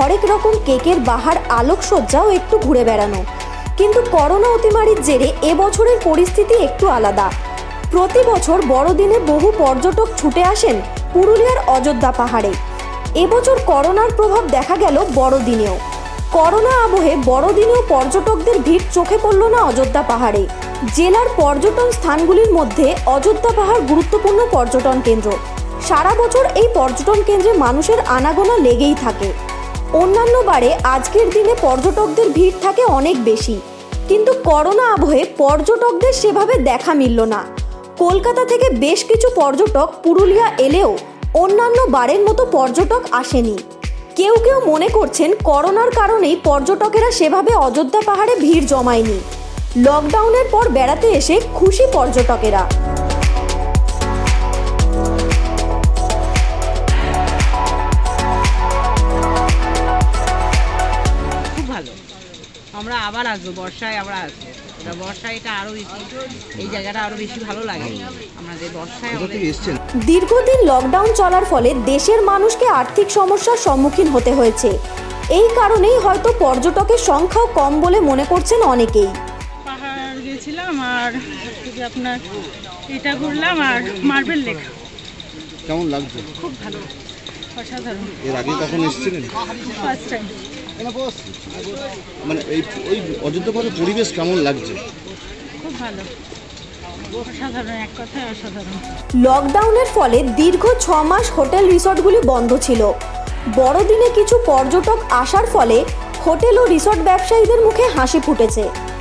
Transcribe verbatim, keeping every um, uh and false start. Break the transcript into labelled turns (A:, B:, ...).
A: হরেক রকম কেকের বাহার, আলোকসজ্জাও একটু ঘুরে বেড়ানো। কিন্তু করোনা অতিমারির জেরে এবছরের পরিস্থিতি একটু আলাদা। প্রতি বছর বড়দিনে বহু পর্যটক ছুটে আসেন পুরুলিয়ার অযোধ্যা পাহাড়ে। এবছর করোনার প্রভাব দেখা গেল বড়দিনেও। করোনা আবহে বড়দিনেও পর্যটকদের ভিড় চোখে পড়ল না অযোধ্যা পাহাড়ে। জেলার পর্যটন স্থানগুলির মধ্যে অযোধ্যা পাহাড় গুরুত্বপূর্ণ পর্যটন কেন্দ্র। সারা বছর এই পর্যটন কেন্দ্রে মানুষের আনাগোনা লেগেই থাকে। অন্যান্য বারে আজকের দিনে পর্যটকদের ভিড় থাকে অনেক বেশি, কিন্তু করোনা আবহে পর্যটকদের সেভাবে দেখা মিলল না। কলকাতা থেকে বেশ কিছু পর্যটক পুরুলিয়া এলেও অন্যান্য বারের মতো পর্যটক আসেনি। কেউ কেউ মনে করছেন করোনার কারণেই পর্যটকেরা সেভাবে অযোধ্যা পাহাড়ে ভিড় জমায়নি। লকডাউনের পর বেড়াতে এসে খুশি পর্যটকেরা।
B: খুব ভালো, আমরা আবার আসবো, বর্ষায় আবার আসবো। এটা বর্ষায় এটা আরো বেশি, এই জায়গাটা আরো বেশি ভালো লাগে আমাদের বর্ষায়।
A: দীর্ঘদিন লকডাউন চলার ফলে দেশের মানুষকে আর্থিক সমস্যার সম্মুখীন হতে হয়েছে। এই কারণেই হয়তো পর্যটকের সংখ্যাও কম বলে মনে করছেন অনেকেই।
C: পাহাড় গেছিলাম আর আপনার এটা ঘুরলাম আর মার্বেল লেক।
D: কেমন লাগছে?
C: খুব ভালো, অসাধারণ।
D: এর আগে কখন এসেছিলেন?
C: First time.
D: মানে এই ওই অযোধ্যা পাহাড়ের পরিবেশ কেমন লাগছে?
C: খুব ভালো, অসাধারণ, এক কথায় অসাধারণ।
A: লকডাউনের ফলে দীর্ঘ ছ মাস হোটেল রিসর্টগুলি বন্ধ ছিল। বড়দিনে কিছু পর্যটক আসার ফলে হোটেল ও রিসর্ট ব্যবসায়ীদের মুখে হাসি ফুটেছে।